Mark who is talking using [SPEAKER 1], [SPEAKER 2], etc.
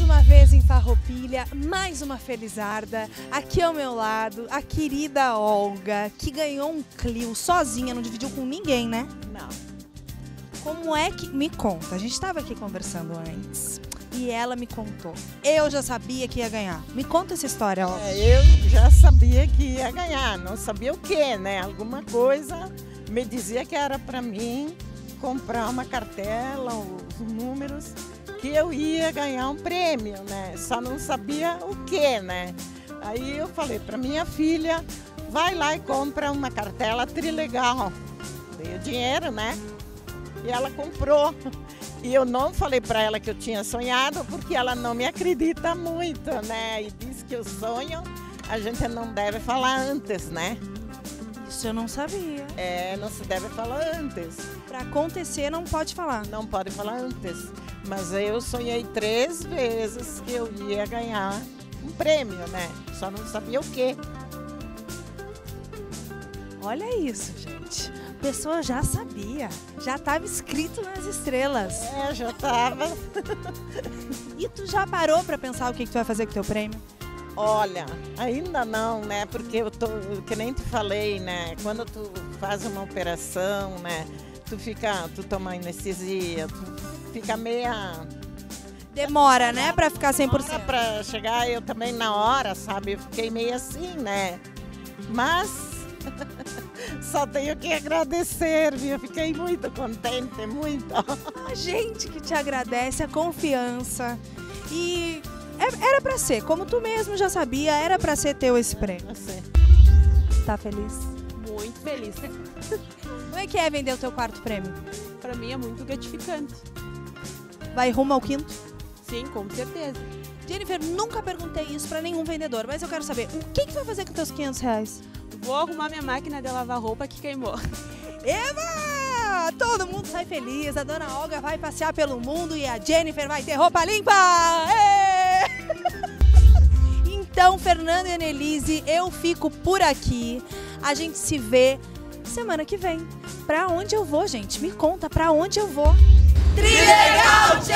[SPEAKER 1] uma vez em Farroupilha, mais uma felizarda. Aqui ao meu lado, a querida Olga, que ganhou um Clio sozinha, não dividiu com ninguém, né?
[SPEAKER 2] Não.
[SPEAKER 1] Como é que... Me conta, a gente estava aqui conversando antes e ela me contou. Eu já sabia que ia ganhar. Me conta essa história, Olga.
[SPEAKER 2] Eu já sabia que ia ganhar, não sabia o que, né? Alguma coisa me dizia que era para mim comprar uma cartela, os números, que eu ia ganhar um prêmio, né? Só não sabia o que, né? Aí eu falei para minha filha, vai lá e compra uma cartela trilegal. Dei o dinheiro, né? E ela comprou. E eu não falei para ela que eu tinha sonhado, porque ela não me acredita muito, né? E diz que o sonho a gente não deve falar antes, né?
[SPEAKER 1] Isso eu não sabia.
[SPEAKER 2] É, não se deve falar antes.
[SPEAKER 1] Para acontecer, não pode falar.
[SPEAKER 2] Não pode falar antes. Mas eu sonhei 3 vezes que eu ia ganhar um prêmio, né? Só não sabia o quê.
[SPEAKER 1] Olha isso, gente. A pessoa já sabia. Já estava escrito nas estrelas.
[SPEAKER 2] É, já estava.
[SPEAKER 1] E tu já parou para pensar o que tu vai fazer com o teu prêmio?
[SPEAKER 2] Olha, ainda não, né? Porque eu tô, que nem te falei, né? Quando tu faz uma operação, né? Tu toma anestesia, tu fica meia...
[SPEAKER 1] Demora, né? Para ficar 100%.
[SPEAKER 2] Para chegar, eu também na hora, sabe? Eu fiquei meio assim, né? Mas só tenho que agradecer, viu? Eu fiquei muito contente, muito.
[SPEAKER 1] A gente que te agradece a confiança. E era para ser, como tu mesmo já sabia, era para ser teu esse prêmio.
[SPEAKER 2] Você.
[SPEAKER 1] Tá feliz?
[SPEAKER 3] Muito feliz.
[SPEAKER 1] Como é que é vender o teu quarto prêmio?
[SPEAKER 3] Para mim é muito gratificante.
[SPEAKER 1] Vai rumo ao quinto?
[SPEAKER 3] Sim, com certeza.
[SPEAKER 1] Jennifer, nunca perguntei isso para nenhum vendedor, mas eu quero saber, o que tu vai fazer com teus R$500?
[SPEAKER 3] Vou arrumar minha máquina de lavar roupa que queimou.
[SPEAKER 1] Eva! Todo mundo sai feliz, a dona Olga vai passear pelo mundo e a Jennifer vai ter roupa limpa! Ê! Então, Fernando e Annelise, eu fico por aqui. A gente se vê semana que vem. Pra onde eu vou, gente? Me conta, pra onde eu vou? Trilegal!